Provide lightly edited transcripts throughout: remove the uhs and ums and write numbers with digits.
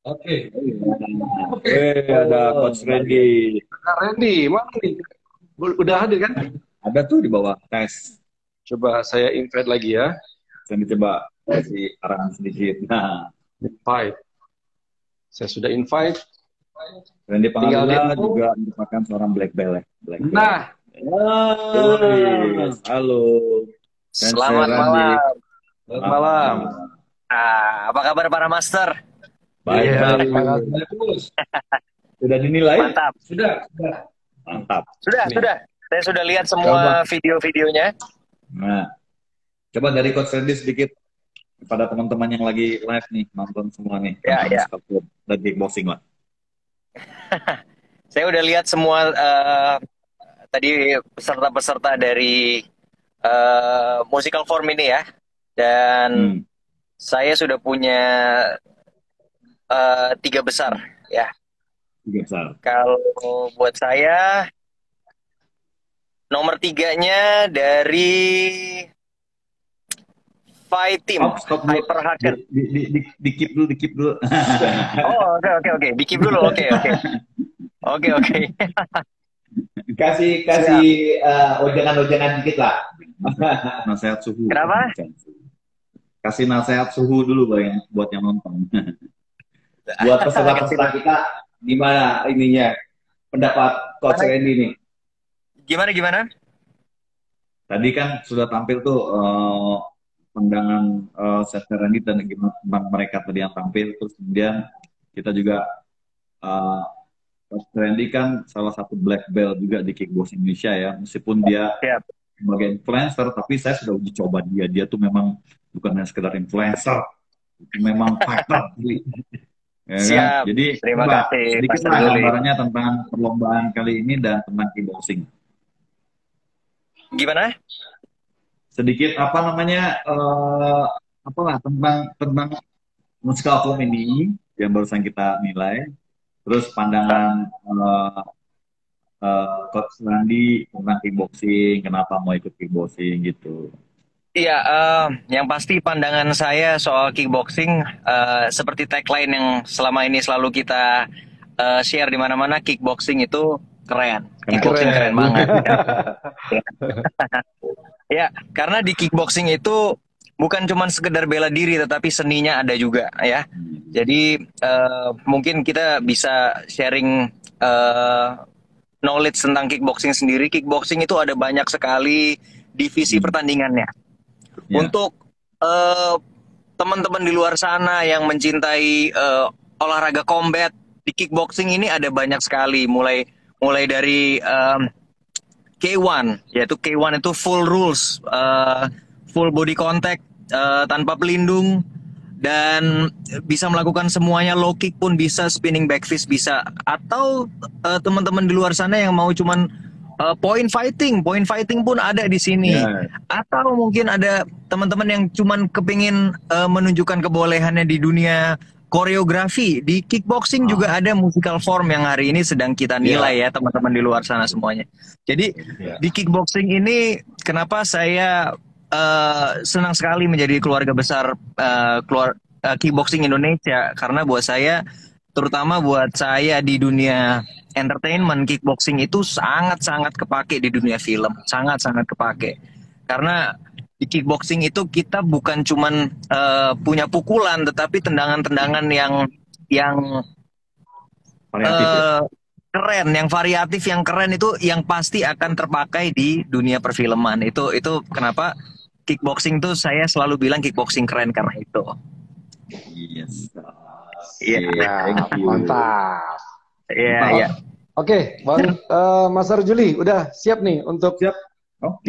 Oke. Oke. Ada Coach Randy. Kak Randy, mana nih? Udah hadir kan? Ada tuh di bawah tes. Coba saya invite lagi ya. Saya coba kasih arahan sedikit. Nah, Invite. Saya sudah invite. Randy Tinggal dia Pangalila mau. juga merupakan seorang black belt ya. Black belt. Nah, Yoi, halo. Sensei Selamat Randy. malam. selamat Selamat malam. malam. Apa kabar para master? Baik, Iya, baik. terima kasih. Terus. Sudah dinilai? Mantap. Sudah. Mantap. Sudah, Nih. sudah. Saya sudah lihat Coba. semua video-videonya. Nah, coba dari Coach Randy sedikit kepada teman-teman yang lagi live nih, nonton semua nih Ya, tentang ya. sculpture dan kickboxing lah. Saya udah lihat semua tadi peserta-peserta dari musical form ini ya. Dan Hmm, saya sudah punya tiga besar ya. juga besar. Kalau buat saya nomor tiganya dari Fight Team Stop dulu. Hyper Hacker. Di keep dulu, di keep dulu. Oh, oke. Di keep dulu. Oke. Kasih Siap. ujangan-ujangan dikit lah. Nasihat suhu. Kenapa? Kasih nasihat suhu dulu buat yang nonton. Buat Kasih peserta-peserta kita, gimana ininya pendapat Coach mana? Randy nih? Gimana? Tadi kan sudah tampil tuh pandangan Seth Randy dan gimana tentang mereka tadi yang tampil. Terus kemudian kita juga eh, Coach Randy kan salah satu black belt juga di kickboxing Indonesia ya. Meskipun dia Siap. sebagai influencer, tapi saya sudah uji coba dia. Dia tuh memang bukan hanya sekedar influencer, memang fighter. Ya kan? Siap. Jadi Terima coba kasih, sedikit Master lah Juli. gambarannya tentang perlombaan kali ini dan tentang kickboxing. Gimana? Sedikit apa namanya apalah tentang musical film ini yang barusan kita nilai. Terus pandangan Coach Randy tentang kickboxing, kenapa mau ikut kickboxing gitu. Iya, yang pasti pandangan saya soal kickboxing seperti tagline yang selama ini selalu kita share di mana-mana, kickboxing itu keren. Kickboxing keren Keren. banget. Ya, karena di kickboxing itu bukan cuma sekedar bela diri, tetapi seninya ada juga ya. Jadi mungkin kita bisa sharing eh, knowledge tentang kickboxing sendiri. Kickboxing itu ada banyak sekali divisi Hmm, pertandingannya. ya, Untuk eh, teman-teman di luar sana yang mencintai olahraga combat, di kickboxing ini ada banyak sekali. Mulai mulai dari K1, yaitu K1 itu full rules, full body contact, tanpa pelindung, dan bisa melakukan semuanya, low kick pun bisa, spinning back fist bisa. Atau teman-teman di luar sana yang mau cuman point fighting pun ada di sini. ya, Atau mungkin ada teman-teman yang cuman kepingin menunjukkan kebolehannya di dunia koreografi. Di kickboxing juga ah, ada musical form yang hari ini sedang kita nilai ya, ya teman-teman di luar sana semuanya. Jadi ya. di kickboxing ini kenapa saya senang sekali menjadi keluarga besar kickboxing Indonesia, karena buat saya, terutama buat saya di dunia entertainment, kickboxing itu sangat-sangat kepake di dunia film, sangat-sangat kepake. Karena di kickboxing itu kita bukan cuman punya pukulan, tetapi tendangan-tendangan yang Variatif ya. eh, keren, yang variatif, yang keren, itu yang pasti akan terpakai di dunia perfilman. Itu kenapa kickboxing tuh saya selalu bilang kickboxing keren karena itu. Yes. Iya, Oke, Ya, thank you. mantap. iya. Mantap. Oke, Bang Mas Juli, udah siap nih untuk Siap. Oke.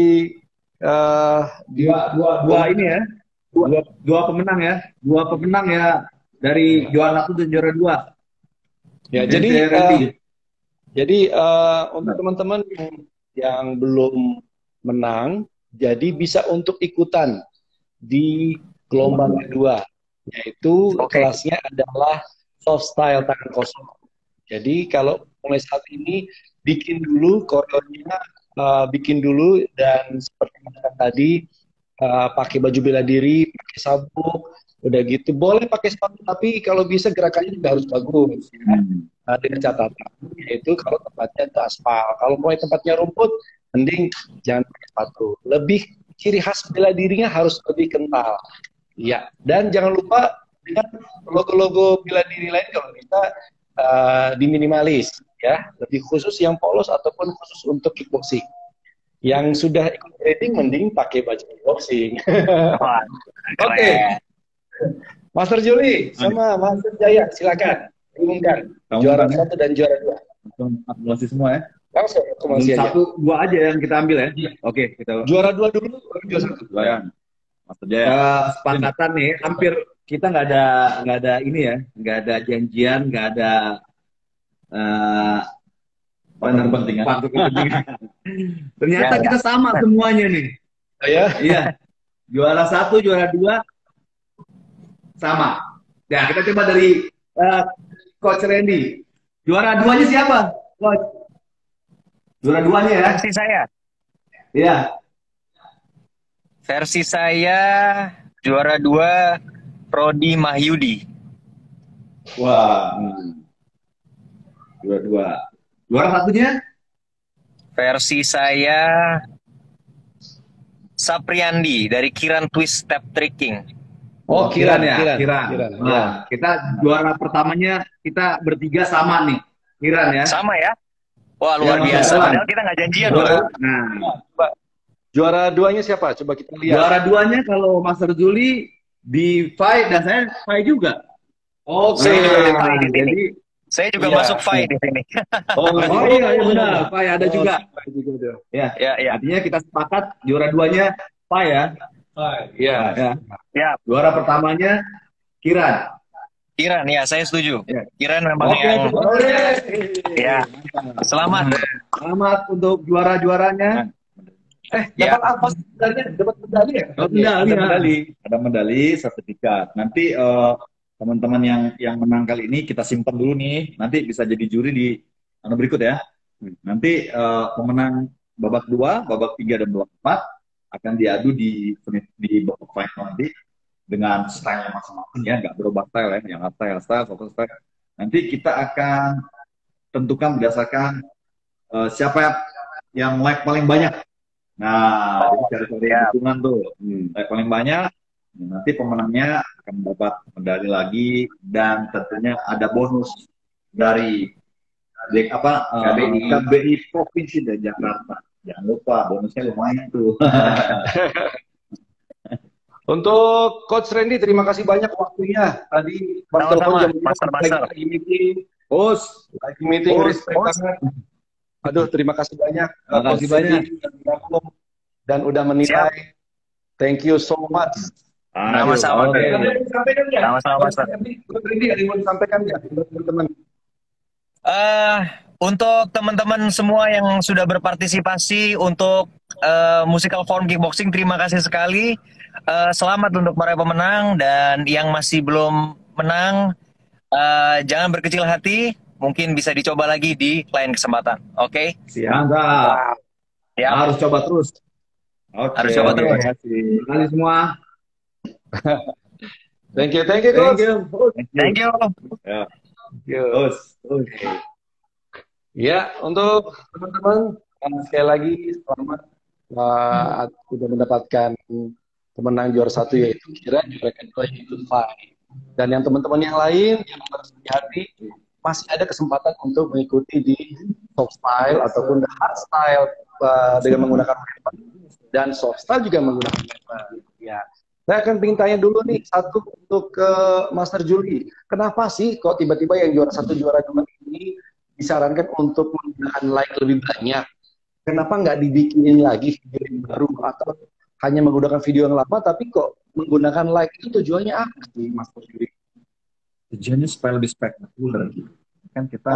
di Dua ini ya, dua pemenang ya, dua pemenang ya dari juara satu dan juara dua. ya. Sensei Randy. Jadi untuk teman-teman yang belum menang, jadi bisa untuk ikutan di gelombang kedua, yaitu Oke. kelasnya adalah soft style tangan kosong. Jadi kalau mulai saat ini bikin dulu koreonya, bikin dulu, dan seperti yang tadi pakai baju bela diri, pakai sabuk, Udah gitu boleh pakai sepatu, tapi kalau bisa gerakannya juga harus bagus. Ya. Dengan catatan, yaitu kalau tempatnya itu aspal. Kalau mau tempatnya rumput, mending jangan pakai sepatu. Lebih ciri khas bela dirinya harus lebih kental. Ya, dan jangan lupa dengan logo-logo bela diri lain kalau bisa diminimalis, ya. Lebih khusus yang polos ataupun khusus untuk kickboxing. Yang sudah ikut training mending pakai baju kickboxing. Oke. Master Juli sama Master Jaya, silakan umumkan juara 1 dan juara 2. Langsung akumulasi semua ya. Langsung akumulasi aja. 1, 2 aja yang kita ambil ya. Oke, kita Juara 2 dulu, juara 1. Jaya. Master Jaya. Sepakatan nih, hampir kita nggak ada ini ya, nggak ada janjian, nggak ada kepentingan. Ternyata kita sama semuanya nih. Ya. Iya. Juara 1, juara 2 sama. Ya, kita coba dari Coach Randy. Juara 2-nya siapa, Coach? Juara 2-nya ya? Versi saya. Iya. Versi saya juara 2 Rodi Mahyudi. Wah. Juara 2. Juara 1-nya? Versi saya Sapriandi dari Kiran Twist Step Tricking. Oh, Kiran ya? Kiran. Nah, kita juara pertamanya kita bertiga sama nih. Kiran ya? Sama ya? Wah, luar Ya, biasa. sama. Padahal kita nggak janjian loh. Nah, Juara 2-nya siapa? Coba kita lihat. juara 2-nya kalau Master Juli di Fai dan saya Fai juga. Oke. Saya juga Fai di sini. Jadi Saya juga Iya. masuk Fai di sini. oh iya benar, Fai ada juga. Ya, Ya. artinya kita sepakat juara 2-nya Fai ya. Iya. Ya. Ya, Juara pertamanya Kiran. Kiran ya, saya setuju. Ya. Kiran memang Oke, yang ya. Selamat. Selamat untuk juara-juaranya. Ya. Dapat apa sebenarnya? Dapat medali ya? Dapat medali. Ada medali, ada medali, sertifikat. Nanti teman-teman yang menang kali ini kita simpan dulu nih. Nanti bisa jadi juri di berikut ya. Nanti pemenang babak 2, babak 3 dan babak 4 akan diadu di babak final nanti dengan style masing-masing ya, nggak berubah style ya, yang style, soft style. Nanti kita akan tentukan berdasarkan siapa yang like paling banyak. Nah, jadi cari dukungan tuh, like paling banyak. Nanti pemenangnya akan mendapat medali lagi dan tentunya ada bonus dari KBI Provinsi dan Jakarta. Jangan lupa bonusnya lumayan tuh. Untuk Coach Randy, terima kasih banyak waktunya. Tadi pas Sama-sama, telepon Master. lagi meeting, respect banget. Aduh, terima kasih banyak. Terima kasih banyak. Dan udah menilai. Thank you so much. Sama-sama. Ada yang disampaikan nggak? Sama-sama, Master. Coach Randy, ada yang mau disampaikan nggak? Teman-teman. Untuk teman-teman semua yang sudah berpartisipasi untuk Musical Forum Kickboxing, terima kasih sekali. Selamat untuk para pemenang, dan yang masih belum menang, jangan berkecil hati, mungkin bisa dicoba lagi di lain kesempatan. Oke? Siap. Ya. Harus coba terus. Oke. Harus coba terus. Terima kasih semua. Thank you, Coach. Thank you. Terus. Ya, untuk teman-teman, sekali lagi selamat sudah mendapatkan pemenang juara 1 yaitu Kira, juara kedua yaitu Fai. Dan yang teman-teman yang lain yang harus hati, masih ada kesempatan untuk mengikuti di soft style ataupun the hard style dengan menggunakan weapon, dan soft style juga menggunakan weapon. Ya. Saya akan ingin tanya dulu nih, satu untuk Master Juli. Kenapa sih kok tiba-tiba yang juara 1, juara 2 ini disarankan untuk menggunakan like lebih banyak? Kenapa nggak dibikinin lagi video yang baru, atau hanya menggunakan video yang lama tapi kok menggunakan like? Itu tujuannya apa sih, Master Juli? Tujuannya supaya lebih spektakuler. Kan kita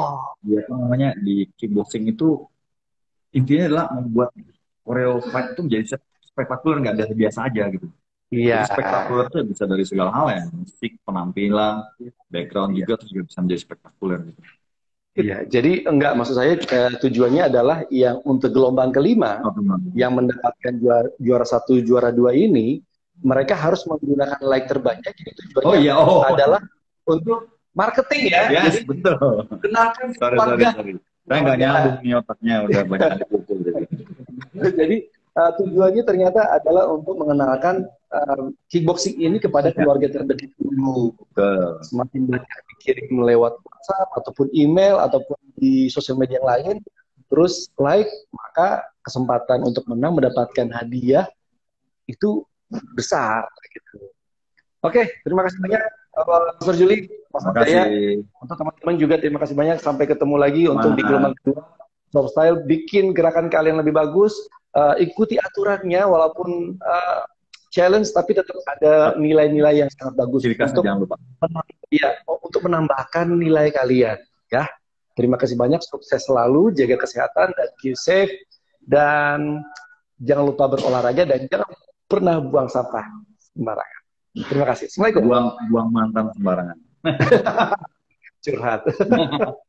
di kickboxing itu intinya adalah membuat koreo fight itu menjadi spektakuler, nggak ada biasa aja gitu. Iya. Jadi spektakuler itu bisa dari segala hal ya, musik, penampilan, background juga, terus juga bisa menjadi spektakuler gitu. Iya, jadi enggak, maksud saya tujuannya adalah yang untuk gelombang kelima yang mendapatkan juara 1, juara 2 ini mereka harus menggunakan like terbanyak. Jadi Oh tujuannya iya, oh. adalah untuk marketing ya. Yes, Jadi betul. kenalkan Sorry. keluarga. Saya nggak nyambung nih otaknya, udah banyak kali pukul. Jadi tujuannya ternyata adalah untuk mengenalkan kickboxing ini kepada keluarga terdekat dulu. Betul. Semakin banyak dikirim lewat WhatsApp ataupun email ataupun di sosial media yang lain, terus like, maka kesempatan untuk menang mendapatkan hadiah itu besar. Gitu. Oke, terima kasih banyak Mas Juli, Mas Terima Jaya. kasih. Untuk teman-teman juga terima kasih banyak. Sampai ketemu lagi untuk di gelombang kedua. Soft Style bikin gerakan kalian lebih bagus. Ikuti aturannya walaupun challenge, tapi tetap ada nilai-nilai yang sangat bagus untuk Jangan lupa. untuk menambahkan nilai kalian. Ya, terima kasih banyak. Sukses selalu, jaga kesehatan dan keep safe. Dan jangan lupa berolahraga dan jangan pernah buang sampah sembarangan. Terima kasih. Assalamualaikum. Buang mantan sembarangan. Curhat.